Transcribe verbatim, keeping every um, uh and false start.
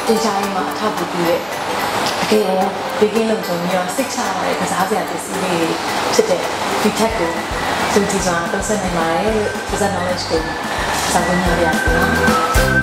တင်ရှားရေးမှာအထောက်အကူပြုတဲ့တကယ်တော့ဘေကင်းလုံခြုံပြီးတော့စိတ်ချရတဲ့ကစားစရာပစ္စည်းတွေဖြစ်တဲ့ VTech ကိုစူးစီးစွာသုံးစွဲနိုင်ပါတယ်လို့ user knowledge ကိုစာဝင်ရရပါ